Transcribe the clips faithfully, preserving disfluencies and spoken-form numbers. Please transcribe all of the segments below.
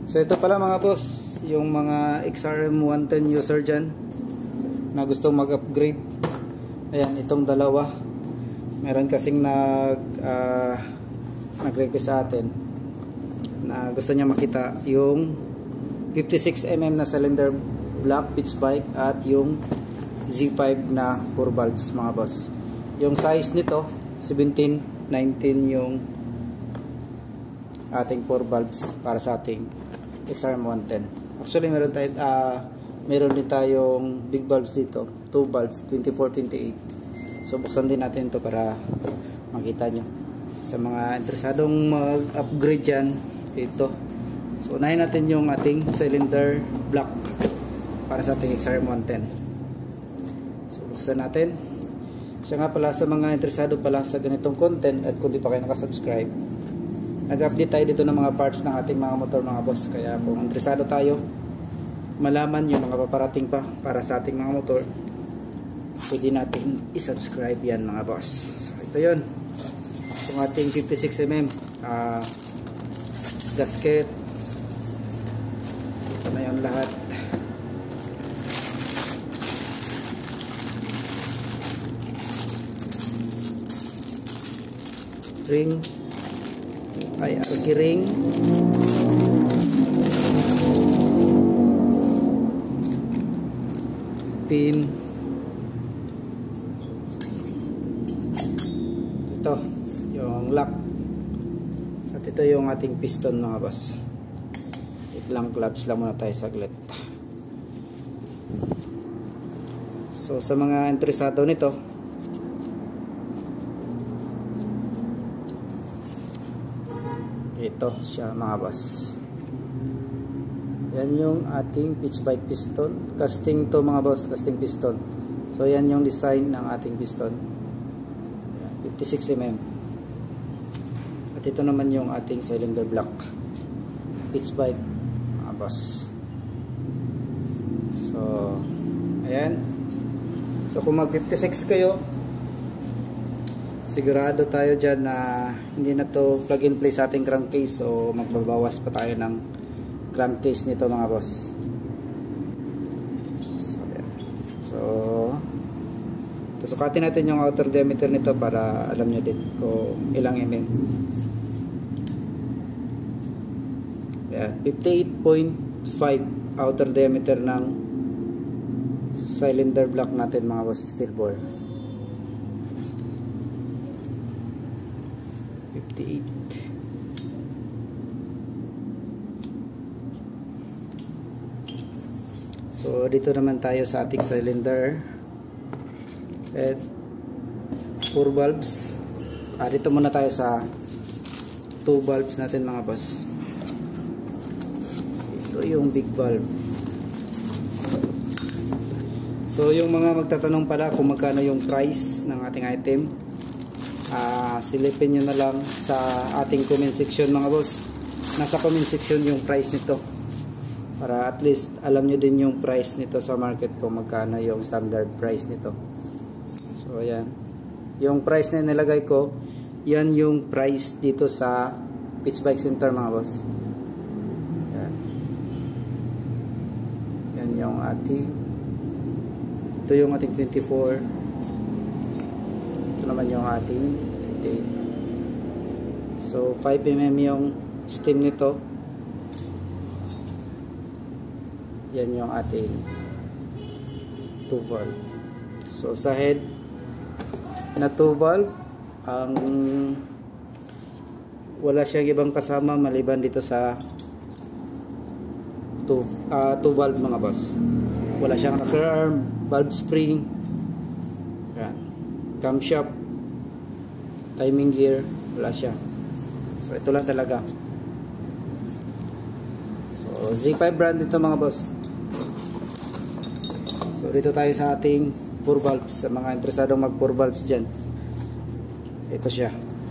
So ito pala mga boss, yung mga X R M one ten user dyan na gusto mag-upgrade. Ayan, itong dalawa. Meron kasing nag uh, nag-request sa atin na gusto niya makita yung fifty-six millimeter na cylinder block pitch bike at yung Z five na four valves mga boss. Yung size nito seventeen nineteen yung ating four valves para sa ating X R M one ten. Actually meron tayo uh, meron din tayong big valves dito, two valves twenty-four twenty-eight. So buksan din natin ito para makita nyo. Sa mga interesadong mag-upgrade dyan, ito. So unahin natin yung ating cylinder block para sa ating X R M one ten. So buksan natin. Siya nga pala, sa mga interesado pala sa ganitong content at kung di pa kayo nakasubscribe, nag-update tayo dito ng mga parts ng ating mga motor mga boss. Kaya kung interesado tayo malaman yung mga paparating pa para sa ating mga motor, pwede natin i-subscribe yan mga boss. So ito yun, yung ating fifty-six millimeter uh, gasket. Ito na yung lahat. Ring ay alki ring, pin, ito yung lock, at ito yung ating piston mga boss. Lang clubs lang muna tayo saglit. So sa mga interesado nito, ito siya mga boss. Yan yung ating pitch bike piston. Casting to mga boss, casting piston. So yan yung design ng ating piston. fifty-six millimeter. At ito naman yung ating cylinder block. Pitch bike mga boss. So ayan. So kung mag fifty-six kayo, sigurado tayo dyan na hindi na to plug and play sa ating crankcase, so magbabawas pa tayo ng crankcase nito mga boss. So, so susukatin natin yung outer diameter nito para alam nyo din kung ilang mm. Yeah, fifty-eight point five outer diameter ng cylinder block natin mga boss, steel bore. fifty-eight. So dito naman tayo sa ating cylinder at four valves. Ah, dito muna tayo sa two valves natin mga boss. Ito yung big valve. So yung mga magtatanong pala kung magkano yung price ng ating item, Uh, silipin nyo na lang sa ating comment section mga boss. Nasa comment section yung price nito para at least alam nyo din yung price nito sa market kung magkano yung standard price nito. So ayan, yung price na nilagay ko, yan yung price dito sa Pitch Bike Center mga boss. Ayan, yan yung ating, ito yung ating twenty-four, naman yung ating twenty-eight. So five millimeter yung stem nito. Yan yung ating two valve. So sa head na two valve, ang wala siyang ibang kasama maliban dito sa two, uh, two valve mga boss. Wala siyang rocker arm, valve spring, camshaft, timing gear, wala siya. So ito lang talaga. So Z five brand ito mga boss. So dito tayo sa ating four valves. Sa mga interesadong mag four valves dyan, ito siya.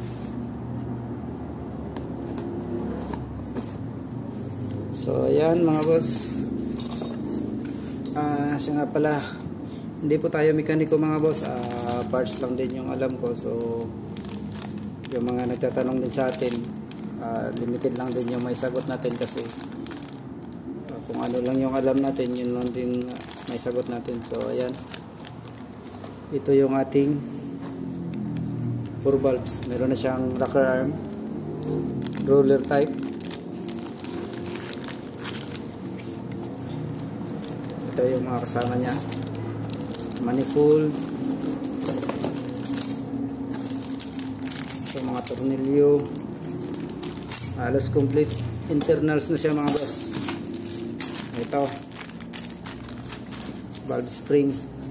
So ayan mga boss. Ah, uh, siya nga pala, hindi po tayo mekaniko mga boss, uh, parts lang din yung alam ko. So yung mga nagtatanong din sa atin, uh, limited lang din yung may sagot natin kasi kung ano lang yung alam natin, yun lang din may sagot natin. So ayan, ito yung ating four valves. Meron na siyang rocker arm, roller type. Ito yung mga kasama niya, manifold, ito mga tornilyo, halos complete internals na siya mga boss. Ito valve spring,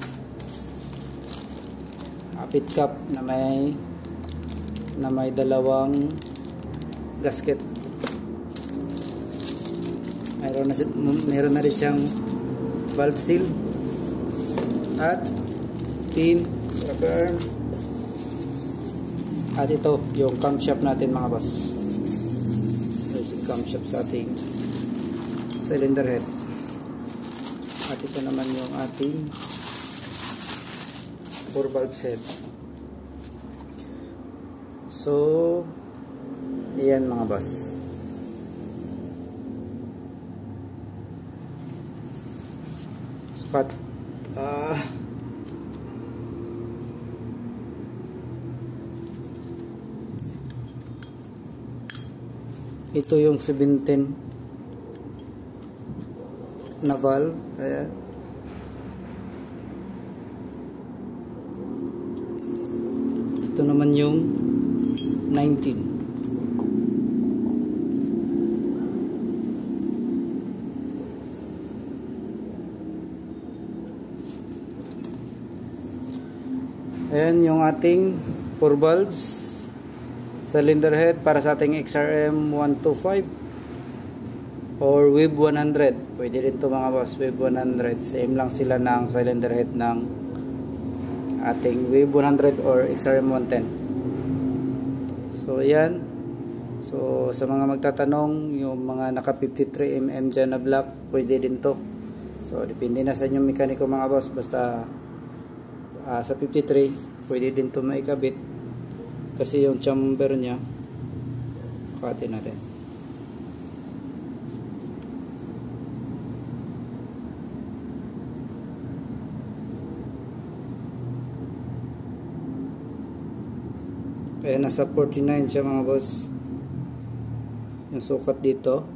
kapit cap na may na may dalawang gasket. Mayroon na, mayroon na rin siyang valve seal at pin, rubber. At ito yung camshaft natin mga boss. Ito yung camshaft sa ating cylinder head. At ito naman yung ating four valve set. So ayan mga boss. Spat ah uh, ito yung seventeen na valve. Ayan. Ito naman yung nineteen. Ayan yung ating four valves cylinder head para sa ating X R M one twenty-five or W I B one hundred. Pwede rin to mga boss, W I B one hundred. Same lang sila ng cylinder head ng ating W I B one hundred or X R M one ten. So ayan. So sa mga magtatanong, yung mga naka fifty-three millimeter dyan na black, pwede din to. So depende na sa inyong mekaniko mga boss. Basta uh, sa fifty-three, pwede din to maikabit. Kasi yung chamber niya, kati natin. Kaya nasa forty-nine siya mga boss. Yung sukat dito.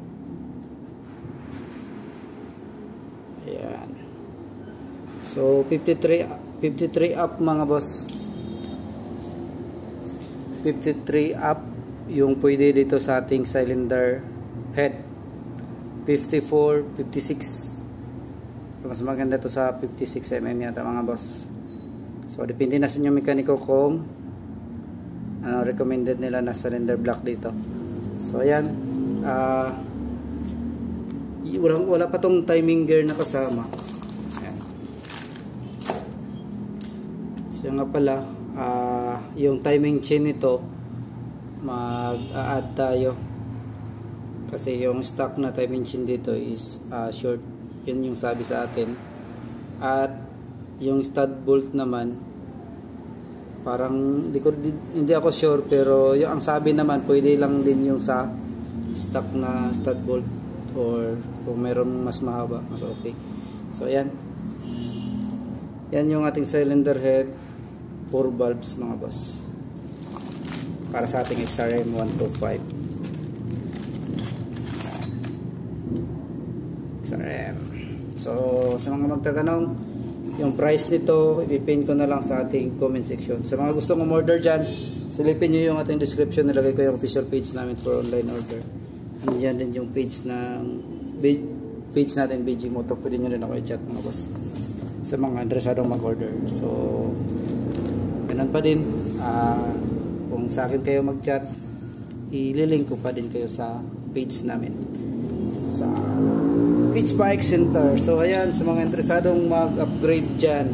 Ayan. So fifty-three up mga boss. fifty-three up yung pwede dito sa ating cylinder head. fifty-four, fifty-six. Mas maganda to sa fifty-six millimeter yata mga boss. So depende na sa inyo mekaniko kung ano recommended nila na cylinder block dito. So ayan, uh, wala, wala pa tong timing gear na kasama. Ayan. So nga pala, uh, yung timing chain nito mag-a-add tayo kasi yung stock na timing chain dito is uh, short. Yun yung sabi sa atin. At yung stud bolt naman parang di ko, di, hindi ako sure, pero yung ang sabi naman pwede lang din yung sa stock na stud bolt or kung meron mas mahaba mas okay. So ayan, yan yung ating cylinder head four valves mga boss para sa ating X R M one twenty-five. X R M. So sa mga magtatanong, yung price nito, ipipin ko na lang sa ating comment section. Sa mga gustong umorder dyan, silipin nyo yung ating description. Nilagay ko yung official page namin for online order. Diyan din yung page ng page natin, B G Moto. Pwede nyo rin ako i-chat mga boss sa mga interesadong mag-order. So ganun pa din, uh, kung sa akin kayo mag-chat, ililink ko pa din kayo sa page namin sa Beach Bike Center. So ayan, sa mga interesadong mag-upgrade dyan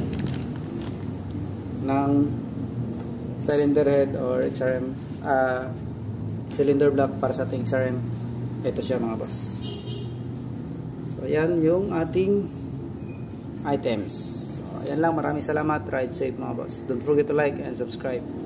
ng cylinder head or X R M uh, cylinder block para sa ating X R M, ito siya mga boss. So ayan yung ating items. So ayan lang, maraming salamat. Ride safe mga boss. Don't forget to like and subscribe.